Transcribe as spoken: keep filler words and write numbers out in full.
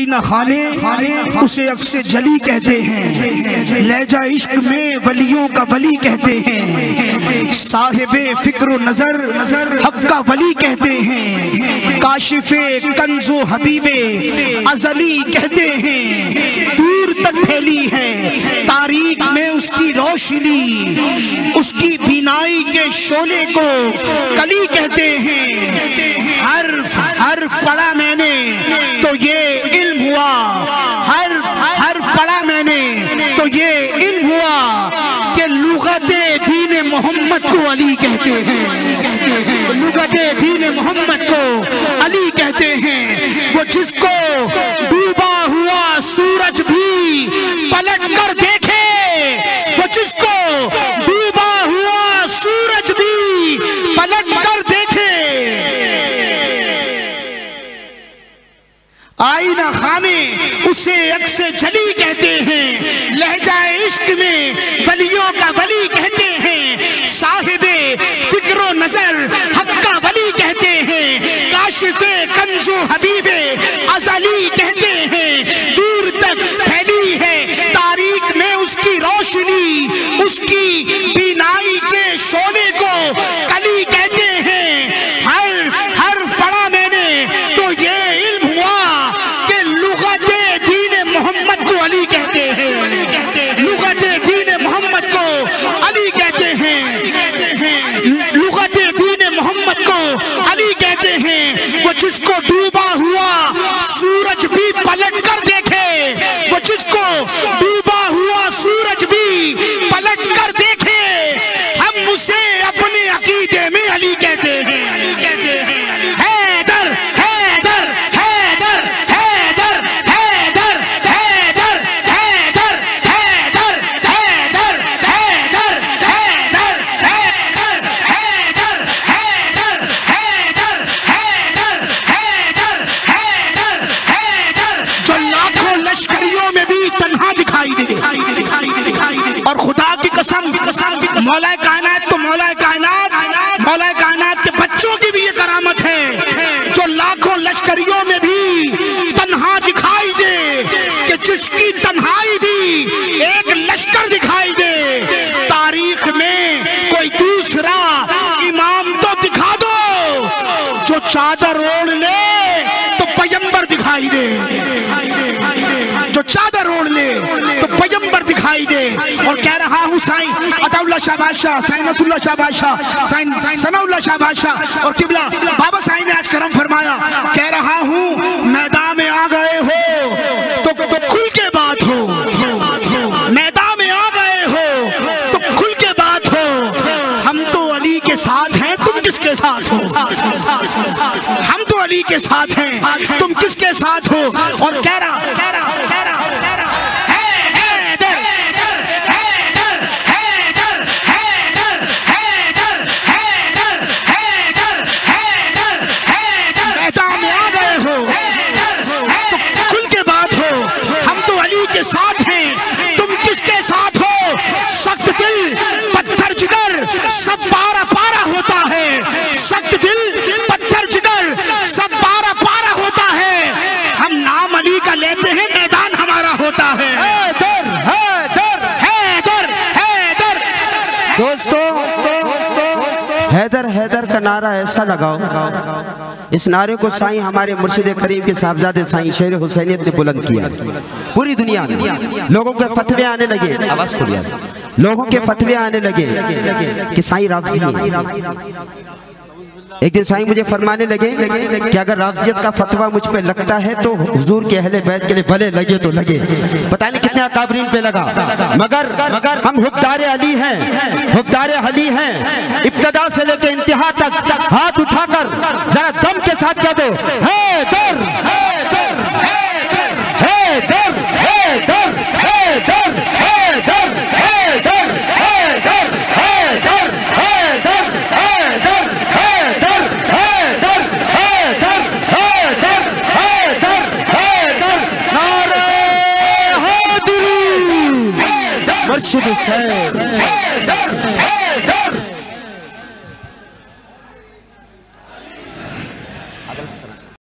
आईना खाने उसे अक्से जली कहते हैं, लहजा इश्क में वलियों का वली कहते हैं, साहिबे फिक्र नजर नजर हक का वली कहते हैं, काशिफे कंजो हबीबे अजली कहते हैं, दूर तक फैली है तारीख में उसकी रोशनी, उसकी बीनाई के शोले को कली कहते हैं। हर्फ हर्फ पढ़ा मैंने तो ये इल्म हुआ, हर्फ हर्फ पढ़ा मैंने तो ये इल्म हुआ कि लुगते दीन मोहम्मद को अली कहते हैं, लुगते दीन मोहम्मद को अली कहते हैं। वो जिसको डूबा हुआ सूरज भी पलट कर देखे, वो जिसको डूबा हुआ सूरज भी पलट कर देखे, आईना खाने उसे अक्से जली कहते हैं, लहजाए इश्क में वलियों का वली कहते हैं, साहिबे फिक्रो नजर हक का वली कहते हैं, काशिफे कंजो हबीबे अजली कहते हैं, दूर तक फैली है तारीख में उसकी रोशनी, उसकी बीनाई के शोले को कली कहते हैं। हर हर पढ़ा मैंने तो ये इल्म हुआ कि लुगते दीन मोहम्मद को अली कहते हैं, लुगते दीन मोहम्मद को अली कहते हैं, लुगते दीन मोहम्मद को अली कहते हैं। वो जिसको डूबा हुआ सूरज भी पलट कर देखे, वो जिसको डूबा हुआ सूरज भी पलट कर देखे, हम उसे अपने अकीदे में अली कहते हैं, अली कहते हैं। हैदर हैदर हैदर हैदर हैदर हैदर हैदर हैदर हैदर हैदर हैदर हैदर हैदर हैदर हैदर हैदर हैदर हैदर हैदर, जो लाखों लश्करियों में भी तन्हा दिखाई दे, और खुदा की कसम मौला कायनात तो मौला कायनात मौला कायनात के बच्चों की भी ये करामत है, जो लाखों लश्करियों में भी तन्हा दिखाई दे, कि जिसकी तन्हाई भी एक लश्कर दिखाई दे। तारीख में कोई दूसरा इमाम तो दिखा दो, जो चादर ओढ़ ले तो पैगंबर दिखाई दे, जो चादर ओढ़ ले तो पैगंबर दिखाई दे। और कह रहा हूँ साईं अताउल्लाह शाह बादशाह, साईं नसरुल्लाह शाह बादशाह, साईं सनाउल्लाह शाह बादशाह और किबला बाबा साईं ने आज करम फरमाया, कह रहा हूँ मैदान में आ गए हो तो, तो खुल के बात हो, मैदान में आ गए हो तो खुल के बात हो, हम तो अली के साथ हैं तुम किसके साथ हो, हम तो अली के साथ हैं तुम किसके साथ हो। और कह रहा कह रहा कह रहा कह रहा के साथ हैं तुम किसके साथ हो, सख्त दिल पत्थर जिगर सब पारा पारा होता है, सख्त दिल पत्थर जिगर सब पारा पारा होता है, हम नाम अली का लेते हैं मैदान हमारा होता है। हैदर हैदर हैदर हैदर दोस्तों, हैदर हैदर का नारा ऐसा लगाओ, इस नारे को साईं हमारे मुर्शिद करीम के साहबजादे साईं शेर हुसैनियत ने बुलंद किया। पूरी दुनिया में लोगों के फतवे आने लगे, आवाज खोलिए, लोगों के फतवे आने लगे कि साईं राफजी है। एक दिन साईं मुझे फरमाने लगे कि अगर राफजियत का फतवा मुझ पे लगता है तो हुजूर के अहले बैत के लिए भले लगे तो लगे। पता नहीं कितने अकाबरीन पे लगा, मगर मगर हम हुक्मदार अली हैं, हुक्मदार अली हैं, इब्तदा से लेकर इंतहा तक हाथ उठाकर जरा दम के साथ कह दो हैदर हैदर हैदर हैदर हैदर हैदर हैदर हैदर हैदर हैदर हैदर हैदर हैदर हैदर हैदर हैदर हैदर हैदर नारे हैदरी मुर्शिद हुसैन।